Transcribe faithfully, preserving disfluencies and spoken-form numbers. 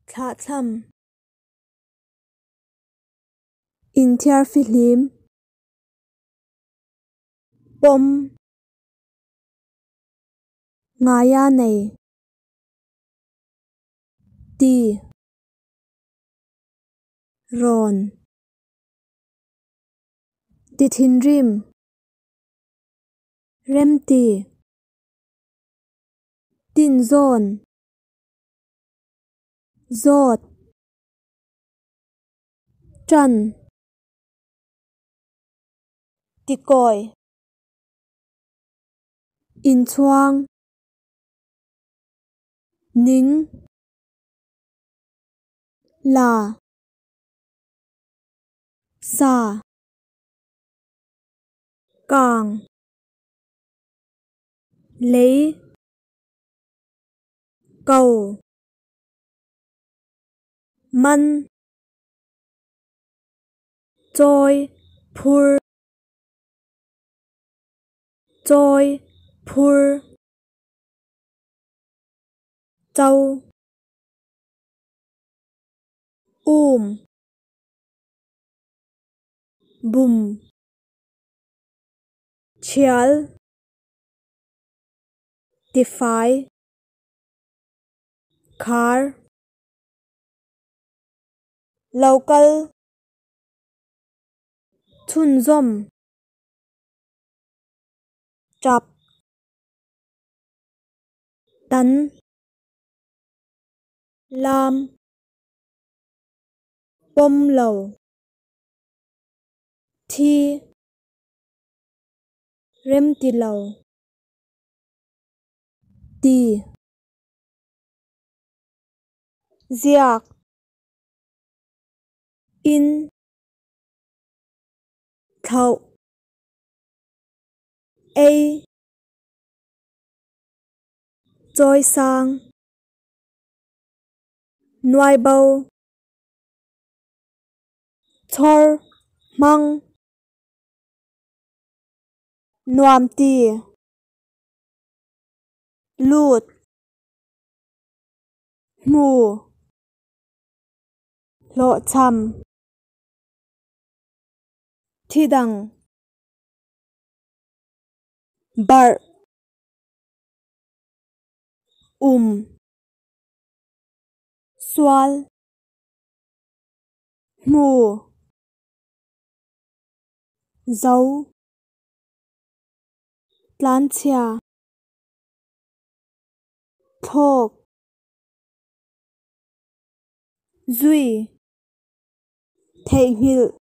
thla thlam in thiar fi hlim pom ngaya nei ti ron ti thin rim rem ti tin zon zot tran ti koi in chuang ning la sa kang lấy cầu man trôi phur trôi phur châu um bum chial tifai car local chun zom chap tan lam pom lo thi rem ti lo ti ziak in thau a choi sang nuai bau thor mang nuam ti lut mu lo cham thidang bar um swal mu zau tlanchia thok zui thei hmil